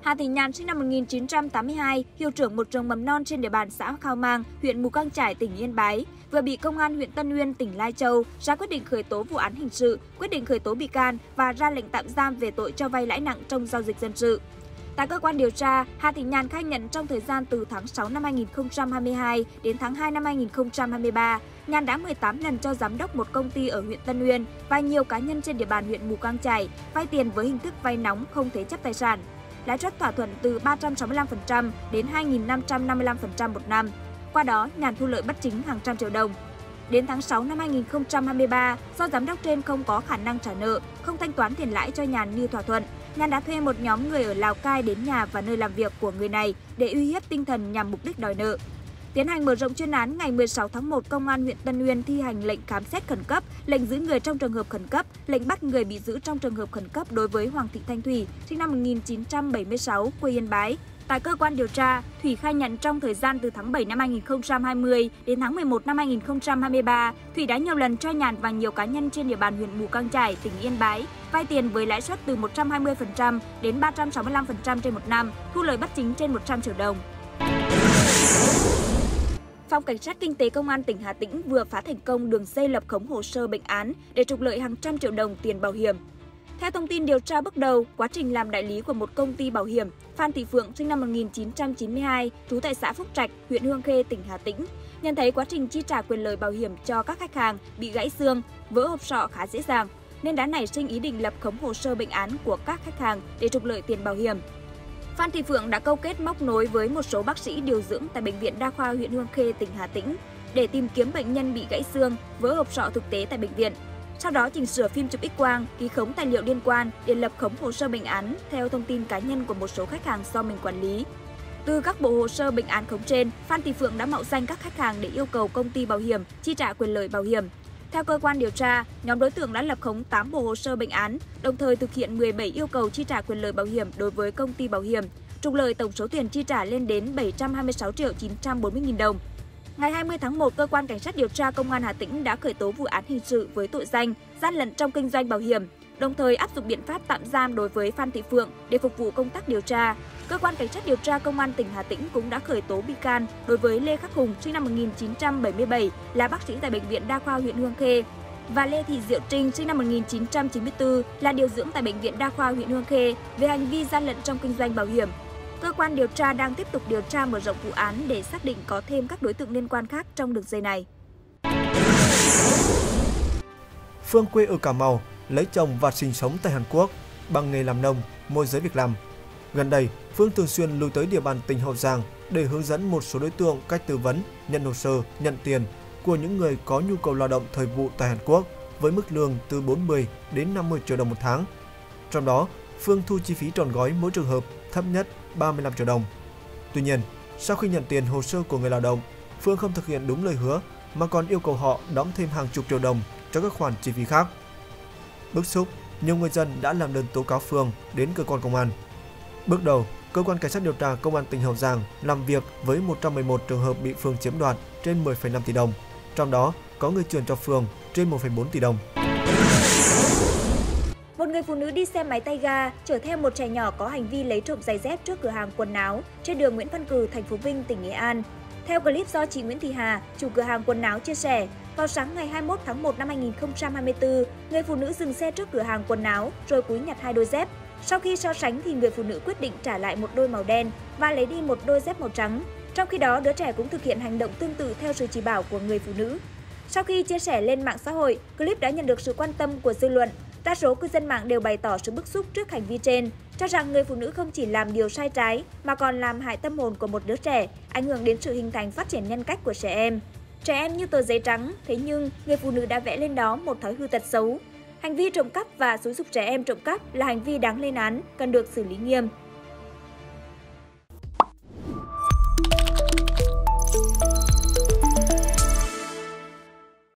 Hà Thị Nhàn sinh năm 1982, hiệu trưởng một trường mầm non trên địa bàn xã Khao Mang, huyện Mù Cang Chải, tỉnh Yên Bái, vừa bị Công an huyện Tân Uyên, tỉnh Lai Châu ra quyết định khởi tố vụ án hình sự, quyết định khởi tố bị can và ra lệnh tạm giam về tội cho vay lãi nặng trong giao dịch dân sự. Tại cơ quan điều tra, Hà Thị Nhàn khai nhận trong thời gian từ tháng 6 năm 2022 đến tháng 2 năm 2023, Nhàn đã 18 lần cho giám đốc một công ty ở huyện Tân Uyên và nhiều cá nhân trên địa bàn huyện Mù Cang Chải vay tiền với hình thức vay nóng không thế chấp tài sản. Lãi suất thỏa thuận từ 365% đến 2.555% một năm. Qua đó, Nhàn thu lợi bất chính hàng trăm triệu đồng. Đến tháng 6 năm 2023, do giám đốc trên không có khả năng trả nợ, không thanh toán tiền lãi cho Nhàn như thỏa thuận, Nhàn đã thuê một nhóm người ở Lào Cai đến nhà và nơi làm việc của người này để uy hiếp tinh thần nhằm mục đích đòi nợ. Tiến hành mở rộng chuyên án, ngày 16 tháng 1, Công an huyện Tân Uyên thi hành lệnh khám xét khẩn cấp, lệnh giữ người trong trường hợp khẩn cấp, lệnh bắt người bị giữ trong trường hợp khẩn cấp đối với Hoàng Thị Thanh Thủy, sinh năm 1976, quê Yên Bái. Tại cơ quan điều tra, Thủy khai nhận trong thời gian từ tháng 7 năm 2020 đến tháng 11 năm 2023, Thủy đã nhiều lần cho Nhàn và nhiều cá nhân trên địa bàn huyện Mù Cang Chải, tỉnh Yên Bái vay tiền với lãi suất từ 120% đến 365% trên một năm, thu lợi bất chính trên 100 triệu đồng. Phòng Cảnh sát Kinh tế Công an tỉnh Hà Tĩnh vừa phá thành công đường dây lập khống hồ sơ bệnh án để trục lợi hàng trăm triệu đồng tiền bảo hiểm. Theo thông tin điều tra bước đầu, quá trình làm đại lý của một công ty bảo hiểm, Phan Thị Phượng sinh năm 1992, trú tại xã Phúc Trạch, huyện Hương Khê, tỉnh Hà Tĩnh, nhận thấy quá trình chi trả quyền lợi bảo hiểm cho các khách hàng bị gãy xương, vỡ hộp sọ khá dễ dàng, nên đã nảy sinh ý định lập khống hồ sơ bệnh án của các khách hàng để trục lợi tiền bảo hiểm. Phan Thị Phượng đã câu kết móc nối với một số bác sĩ điều dưỡng tại Bệnh viện Đa khoa huyện Hương Khê, tỉnh Hà Tĩnh để tìm kiếm bệnh nhân bị gãy xương, vỡ hộp sọ thực tế tại bệnh viện. Sau đó chỉnh sửa phim chụp X-quang, ký khống tài liệu liên quan để lập khống hồ sơ bệnh án theo thông tin cá nhân của một số khách hàng do mình quản lý. Từ các bộ hồ sơ bệnh án khống trên, Phan Thị Phượng đã mạo danh các khách hàng để yêu cầu công ty bảo hiểm chi trả quyền lợi bảo hiểm. Theo cơ quan điều tra, nhóm đối tượng đã lập khống 8 bộ hồ sơ bệnh án, đồng thời thực hiện 17 yêu cầu chi trả quyền lợi bảo hiểm đối với công ty bảo hiểm, trục lợi tổng số tiền chi trả lên đến 726.940.000 đồng. Ngày 20 tháng 1, Cơ quan Cảnh sát điều tra Công an Hà Tĩnh đã khởi tố vụ án hình sự với tội danh gian lận trong kinh doanh bảo hiểm, đồng thời áp dụng biện pháp tạm giam đối với Phan Thị Phượng để phục vụ công tác điều tra. Cơ quan Cảnh sát điều tra Công an tỉnh Hà Tĩnh cũng đã khởi tố bị can đối với Lê Khắc Hùng, sinh năm 1977, là bác sĩ tại Bệnh viện Đa khoa huyện Hương Khê, và Lê Thị Diệu Trinh, sinh năm 1994, là điều dưỡng tại Bệnh viện Đa khoa huyện Hương Khê về hành vi gian lận trong kinh doanh bảo hiểm. Cơ quan điều tra đang tiếp tục điều tra mở rộng vụ án để xác định có thêm các đối tượng liên quan khác trong đường dây này. Phương quê ở Cà Mau, lấy chồng và sinh sống tại Hàn Quốc bằng nghề làm nông, môi giới việc làm. Gần đây, Phương thường xuyên lui tới địa bàn tỉnh Hậu Giang để hướng dẫn một số đối tượng cách tư vấn, nhận hồ sơ, nhận tiền của những người có nhu cầu lao động thời vụ tại Hàn Quốc với mức lương từ 40 đến 50 triệu đồng một tháng. Trong đó, Phương thu chi phí trọn gói mỗi trường hợp thấp nhất 35 triệu đồng. Tuy nhiên, sau khi nhận tiền hồ sơ của người lao động, Phương không thực hiện đúng lời hứa mà còn yêu cầu họ đóng thêm hàng chục triệu đồng cho các khoản chi phí khác. Bức xúc, nhiều người dân đã làm đơn tố cáo Phương đến cơ quan công an. Bước đầu, Cơ quan Cảnh sát điều tra Công an tỉnh Hậu Giang làm việc với 111 trường hợp bị Phương chiếm đoạt trên 10,5 tỷ đồng. Trong đó, có người chuyển cho Phương trên 1,4 tỷ đồng. Một người phụ nữ đi xe máy tay ga chở theo một trẻ nhỏ có hành vi lấy trộm giày dép trước cửa hàng quần áo trên đường Nguyễn Văn Cừ, thành phố Vinh, tỉnh Nghệ An. Theo clip do chị Nguyễn Thị Hà, chủ cửa hàng quần áo chia sẻ, vào sáng ngày 21 tháng 1 năm 2024, người phụ nữ dừng xe trước cửa hàng quần áo rồi cúi nhặt 2 đôi dép. Sau khi so sánh thì người phụ nữ quyết định trả lại một đôi màu đen và lấy đi một đôi dép màu trắng. Trong khi đó, đứa trẻ cũng thực hiện hành động tương tự theo sự chỉ bảo của người phụ nữ. Sau khi chia sẻ lên mạng xã hội, clip đã nhận được sự quan tâm của dư luận. Đa số cư dân mạng đều bày tỏ sự bức xúc trước hành vi trên, cho rằng người phụ nữ không chỉ làm điều sai trái mà còn làm hại tâm hồn của một đứa trẻ, ảnh hưởng đến sự hình thành phát triển nhân cách của trẻ em. Trẻ em như tờ giấy trắng, thế nhưng người phụ nữ đã vẽ lên đó một thói hư tật xấu. Hành vi trộm cắp và xúi giục trẻ em trộm cắp là hành vi đáng lên án, cần được xử lý nghiêm.